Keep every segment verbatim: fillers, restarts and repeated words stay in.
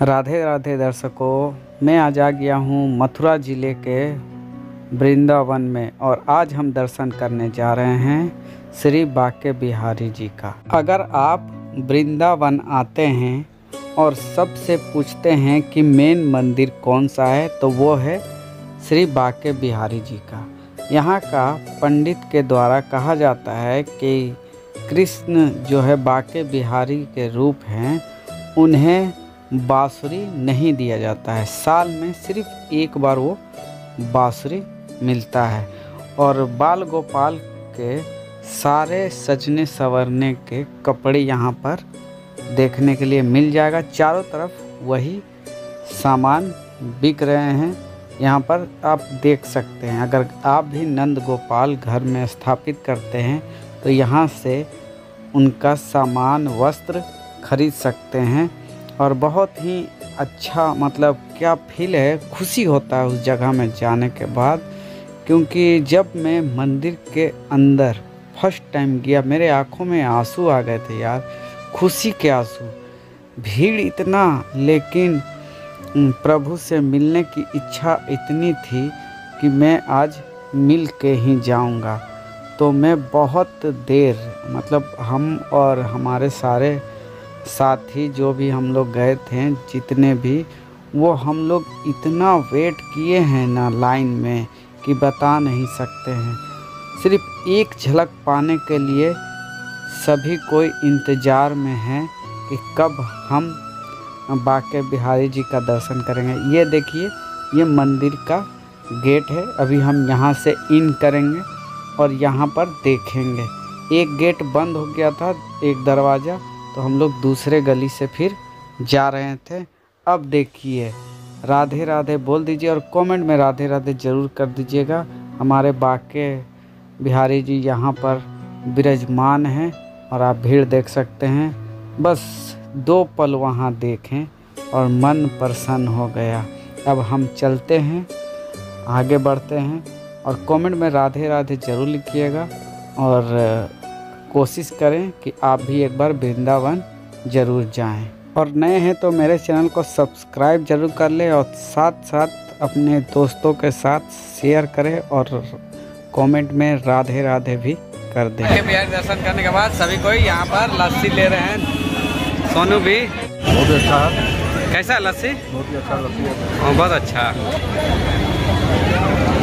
राधे राधे दर्शकों, मैं आज आ गया हूँ मथुरा ज़िले के वृंदावन में और आज हम दर्शन करने जा रहे हैं श्री बांके बिहारी जी का। अगर आप वृंदावन आते हैं और सबसे पूछते हैं कि मेन मंदिर कौन सा है तो वो है श्री बांके बिहारी जी का। यहाँ का पंडित के द्वारा कहा जाता है कि कृष्ण जो है बांके बिहारी के रूप हैं, उन्हें बांसुरी नहीं दिया जाता है। साल में सिर्फ एक बार वो बांसुरी मिलता है और बाल गोपाल के सारे सजने संवरने के कपड़े यहाँ पर देखने के लिए मिल जाएगा। चारों तरफ वही सामान बिक रहे हैं, यहाँ पर आप देख सकते हैं। अगर आप भी नंद गोपाल घर में स्थापित करते हैं तो यहाँ से उनका सामान वस्त्र खरीद सकते हैं और बहुत ही अच्छा मतलब क्या फील है, खुशी होता है उस जगह में जाने के बाद। क्योंकि जब मैं मंदिर के अंदर फर्स्ट टाइम गया, मेरे आँखों में आंसू आ गए थे यार, खुशी के आंसू। भीड़ इतना, लेकिन प्रभु से मिलने की इच्छा इतनी थी कि मैं आज मिल के ही जाऊंगा। तो मैं बहुत देर मतलब हम और हमारे सारे साथी जो भी हम लोग गए थे, जितने भी, वो हम लोग इतना वेट किए हैं ना लाइन में कि बता नहीं सकते हैं। सिर्फ एक झलक पाने के लिए सभी कोई इंतज़ार में है कि कब हम बांके बिहारी जी का दर्शन करेंगे। ये देखिए, ये मंदिर का गेट है। अभी हम यहाँ से इन करेंगे और यहाँ पर देखेंगे। एक गेट बंद हो गया था, एक दरवाज़ा, तो हम लोग दूसरे गली से फिर जा रहे थे। अब देखिए, राधे राधे बोल दीजिए और कमेंट में राधे राधे ज़रूर कर दीजिएगा। हमारे बांके बिहारी जी यहाँ पर विराजमान हैं और आप भीड़ देख सकते हैं। बस दो पल वहाँ देखें और मन प्रसन्न हो गया। अब हम चलते हैं, आगे बढ़ते हैं और कमेंट में राधे राधे ज़रूर लिखिएगा और कोशिश करें कि आप भी एक बार वृंदावन ज़रूर जाएं। और नए हैं तो मेरे चैनल को सब्सक्राइब ज़रूर कर लें और साथ साथ अपने दोस्तों के साथ शेयर करें और कमेंट में राधे राधे भी कर दें। बिहार दर्शन करने के बाद सभी कोई यहाँ पर लस्सी ले रहे हैं। सोनू भी बहुत अच्छा है। कैसा है लस्सी? बहुत ही अच्छा लस्सी है। हाँ, बहुत अच्छा।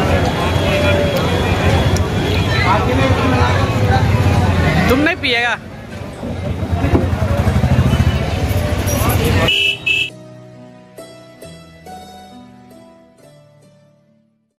तुम नहीं पिएगा?